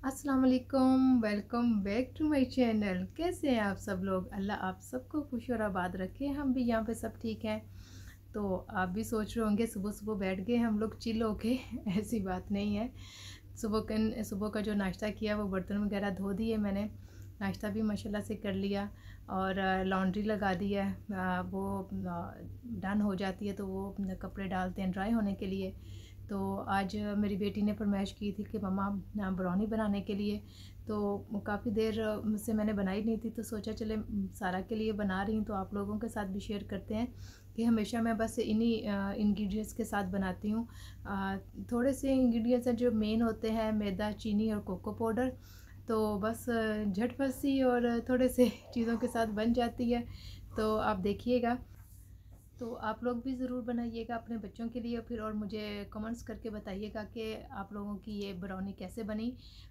अस्सलाम वालेकुम, welcome back to my channel. कैसे हैं आप सब लोग? अल्लाह आप सबको खुश और आबाद रखे। हम भी यहाँ पे सब ठीक हैं। तो आप भी सोच रहे होंगे सुबह सुबह बैठ गए हम लोग चिल होके। ऐसी बात नहीं है। सुबह का जो नाश्ता किया वो बर्तन वगैरह धो दिए मैंने। नाश्ता भी माशाल्लाह से कर लिया और लॉन्ड्री लगा दी है। वो डन हो जाती है तो वो कपड़े डालते हैं ड्राई होने के लिए। तो आज मेरी बेटी ने फरमाइश की थी कि मम्मा ब्राउनी बनाने के लिए। तो काफ़ी देर से मैंने बनाई नहीं थी तो सोचा चले सारा के लिए बना रही हूँ तो आप लोगों के साथ भी शेयर करते हैं कि हमेशा मैं बस इन्हीं इंग्रेडिएंट्स के साथ बनाती हूँ। थोड़े से इंग्रेडिएंट्स हैं जो मेन होते हैं, मैदा, चीनी और कोको पाउडर। तो बस झटपट सी और थोड़े से चीज़ों के साथ बन जाती है। तो आप देखिएगा। तो आप लोग भी ज़रूर बनाइएगा अपने बच्चों के लिए फिर, और मुझे कमेंट्स करके बताइएगा कि आप लोगों की ये ब्राउनी कैसे बनी।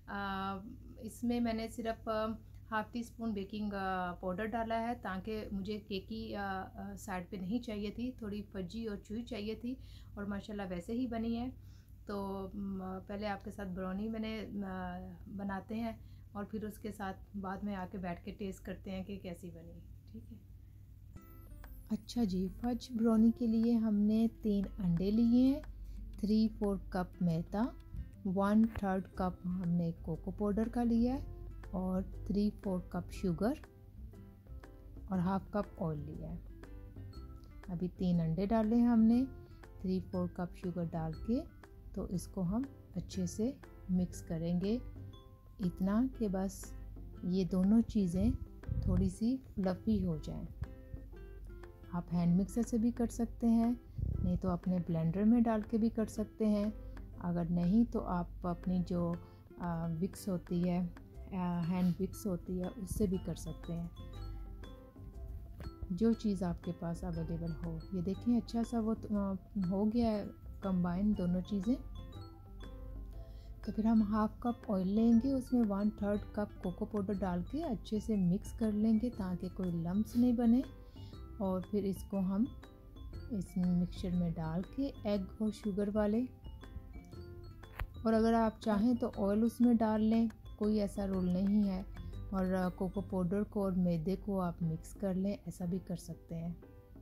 इसमें मैंने सिर्फ half teaspoon baking powder डाला है ताकि मुझे केकी साइड पे नहीं चाहिए थी, थोड़ी फजी और चुई चाहिए थी और माशाल्लाह वैसे ही बनी है। तो पहले आपके साथ ब्राउनी मैंने बनाते हैं और फिर उसके साथ बाद में आके बैठ के टेस्ट करते हैं कि कैसी बनी। ठीक है। अच्छा जी, फज ब्राउनी के लिए हमने 3 अंडे लिए हैं, 3/4 कप मैदा, 1/3 कप हमने कोको पाउडर का लिया है और 3/4 कप शुगर और हाफ कप ऑयल लिया है। अभी 3 अंडे डाले हैं हमने, 3/4 कप शुगर डाल के तो इसको हम अच्छे से मिक्स करेंगे, इतना कि बस ये दोनों चीज़ें थोड़ी सी फ्लफ़ी हो जाएं। आप हैंड मिक्सर से भी कर सकते हैं, नहीं तो अपने ब्लेंडर में डाल के भी कर सकते हैं। अगर नहीं तो आप अपनी जो विक्स होती है, हैंड विक्स होती है, उससे भी कर सकते हैं, जो चीज़ आपके पास अवेलेबल हो। ये देखें अच्छा सा वो हो गया है कंबाइन दोनों चीज़ें। तो फिर हम हाफ कप ऑयल लेंगे, उसमें 1/3 कप कोको पाउडर डाल के अच्छे से मिक्स कर लेंगे ताकि कोई लम्स नहीं बने। और फिर इसको हम इस मिक्सचर में डाल के एग और शुगर वाले, और अगर आप चाहें तो ऑयल उसमें डाल लें, कोई ऐसा रूल नहीं है। और कोको पाउडर को और मैदे को आप मिक्स कर लें, ऐसा भी कर सकते हैं।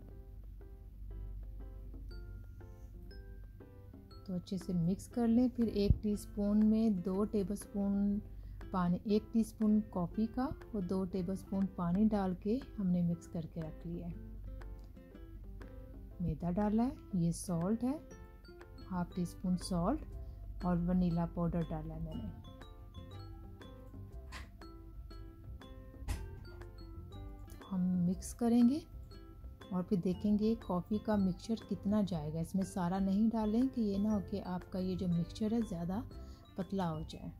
तो अच्छे से मिक्स कर लें। फिर 1 टीस्पून में 2 टेबलस्पून पानी, 1 टीस्पून कॉफ़ी का और 2 टेबलस्पून पानी डाल के हमने मिक्स करके रख लिया है। मैदा डाला है, ये सॉल्ट है, हाफ टी स्पून सॉल्ट और वनीला पाउडर डाला है मैंने। हम मिक्स करेंगे और फिर देखेंगे कॉफ़ी का मिक्सचर कितना जाएगा। इसमें सारा नहीं डालें कि ये ना हो कि आपका ये जो मिक्सचर है ज़्यादा पतला हो जाए।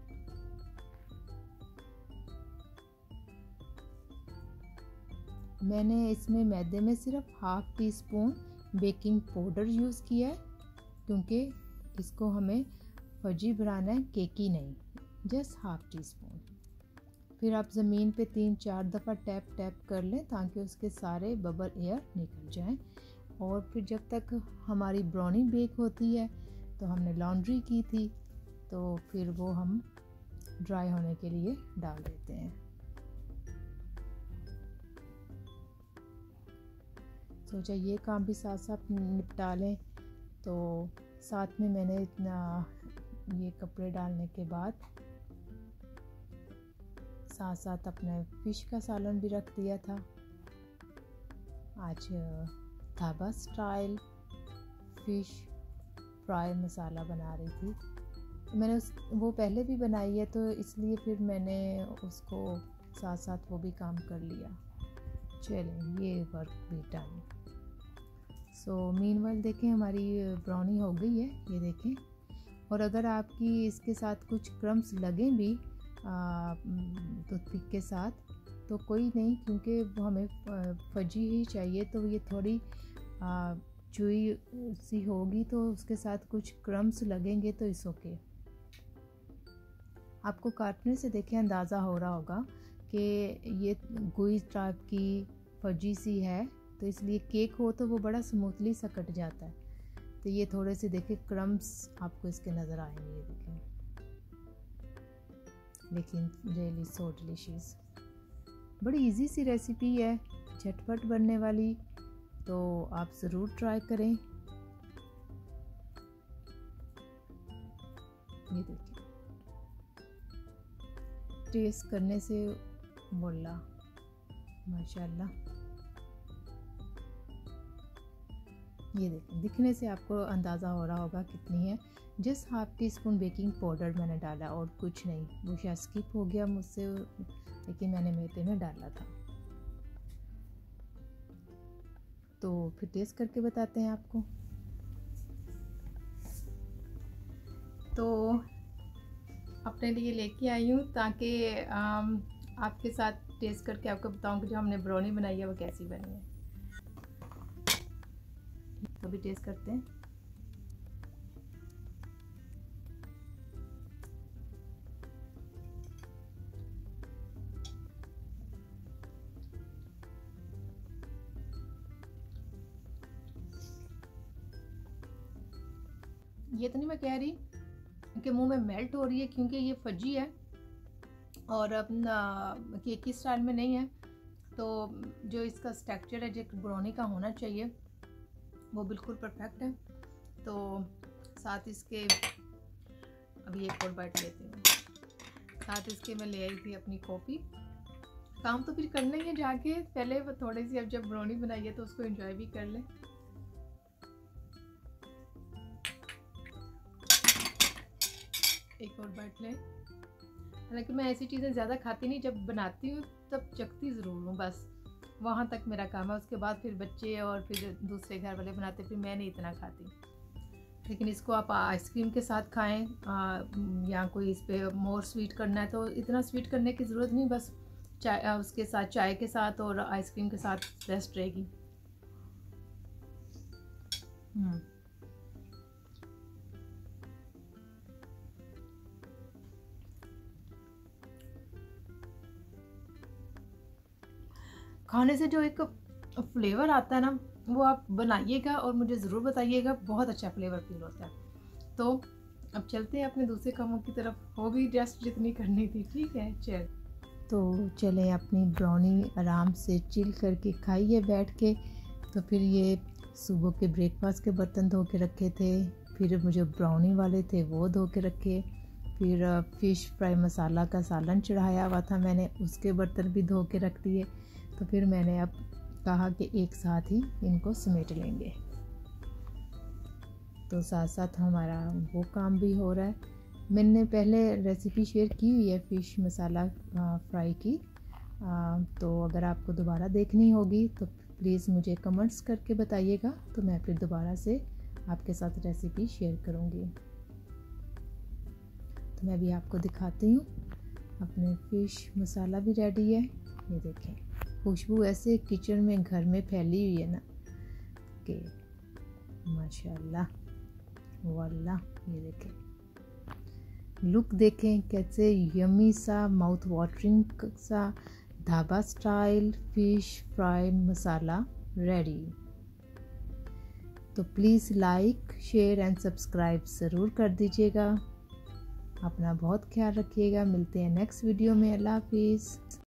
मैंने इसमें मैदे में सिर्फ half teaspoon baking powder use किया है, क्योंकि इसको हमें फजी बनाना है, केकी नहीं, जस्ट हाफ टी स्पून। फिर आप ज़मीन पे 3-4 दफ़ा टैप टैप कर लें ताकि उसके सारे बबल एयर निकल जाएं। और फिर जब तक हमारी ब्राउनी बेक होती है, तो हमने लॉन्ड्री की थी तो फिर वो हम ड्राई होने के लिए डाल देते हैं। सोचा ये काम भी साथ साथ निपटा लें। तो साथ में मैंने इतना ये कपड़े डालने के बाद साथ साथ अपने फ़िश का सालन भी रख दिया था। आज dhaba style fish fry masala बना रही थी। मैंने वो पहले भी बनाई है तो इसलिए फिर मैंने उसको साथ साथ वो भी काम कर लिया। चलें, ये वर्क भी डन। सो मीनवाइल देखें हमारी ब्राउनी हो गई है, ये देखें। और अगर आपकी इसके साथ कुछ क्रम्स लगें भी टूथपिक के साथ तो कोई नहीं, क्योंकि वो हमें फजी ही चाहिए, तो ये थोड़ी चुई सी होगी तो उसके साथ कुछ क्रम्स लगेंगे तो इट्स ओके। आपको काटने से देखें अंदाज़ा हो रहा होगा कि ये गुई टाइप की फजी सी है, तो इसलिए केक हो तो वो बड़ा स्मूथली सा कट जाता है। तो ये थोड़े से देखें क्रम्स आपको इसके नज़र आएंगे, ये देखें। लेकिन रियली सो डिलीशियस। बड़ी इजी सी रेसिपी है, झटपट बनने वाली, तो आप ज़रूर ट्राई करें। ये देखिए, टेस्ट करने से बोला माशाल्लाह। ये देखें, दिखने से आपको अंदाज़ा हो रहा होगा कितनी है। Just half teaspoon baking powder मैंने डाला और कुछ नहीं। वो शायद स्किप हो गया मुझसे, लेकिन मैंने मैदे में डाला था। तो फिर टेस्ट करके बताते हैं आपको। तो अपने लिए लेके आई हूँ ताकि आपके साथ टेस्ट करके आपको बताऊँ कि जो हमने ब्राउनी बनाई है वो कैसी बनी है। तो भी टेस्ट करते हैं। ये तो नहीं मैं कह रही कि मुंह में मेल्ट हो रही है, क्योंकि ये फजी है और अपना केक की स्टाइल में नहीं है। तो जो इसका स्ट्रक्चर है जो ब्राउनी का होना चाहिए वो बिल्कुल परफेक्ट है। तो साथ इसके अभी एक और बाइट लेती हूँ। साथ इसके मैं ले आई थी अपनी कॉफ़ी। काम तो फिर करना ही है जाके, पहले वो थोड़ी सी अब जब ब्राउनी बनाई है तो उसको एंजॉय भी कर लें। एक और बाइट लें। हालांकि मैं ऐसी चीज़ें ज़्यादा खाती नहीं, जब बनाती हूँ तब चखती ज़रूर हूँ, बस वहाँ तक मेरा काम है। उसके बाद फिर बच्चे और फिर दूसरे घर वाले बनाते, फिर मैं नहीं इतना खाती। लेकिन इसको आप आइसक्रीम के साथ खाएं, या कोई इस पर मोर स्वीट करना है तो इतना स्वीट करने की ज़रूरत नहीं, बस चाय उसके साथ, चाय के साथ और आइसक्रीम के साथ बेस्ट रहेगी। खाने से जो एक फ्लेवर आता है ना, वो आप बनाइएगा और मुझे ज़रूर बताइएगा, बहुत अच्छा फ्लेवर फील होता है। तो अब चलते हैं अपने दूसरे कामों की तरफ। हो गई रेस्ट जितनी करनी थी, ठीक है चल। तो चलें अपनी ब्राउनी आराम से चिल करके खाइए बैठ के। तो फिर ये सुबह के ब्रेकफास्ट के बर्तन धो के रखे थे, फिर मुझे ब्राउनी वाले थे वो धो के रखे, फिर फ़िश फ्राई मसाला का सालन चढ़ाया हुआ था मैंने, उसके बर्तन भी धो के रख दिए। तो फिर मैंने अब कहा कि एक साथ ही इनको समेट लेंगे। तो साथ साथ हमारा वो काम भी हो रहा है। मैंने पहले रेसिपी शेयर की हुई है फ़िश मसाला फ्राई की, तो अगर आपको दोबारा देखनी होगी तो प्लीज़ मुझे कमेंट्स करके बताइएगा, तो मैं फिर दोबारा से आपके साथ रेसिपी शेयर करूँगी। तो मैं अभी आपको दिखाती हूँ। अपने फ़िश मसाला भी रेडी है। ये देखें, खुशबू ऐसे किचन में घर में फैली हुई है ना कि माशाल्लाह वाल्लाह। ये देखें, लुक देखें कैसे यमी सा, माउथ वाटरिंग सा dhaba style fish fry masala ready. तो please like share and subscribe ज़रूर कर दीजिएगा। अपना बहुत ख्याल रखिएगा। मिलते हैं नेक्स्ट वीडियो में। अल्लाह हाफिज़।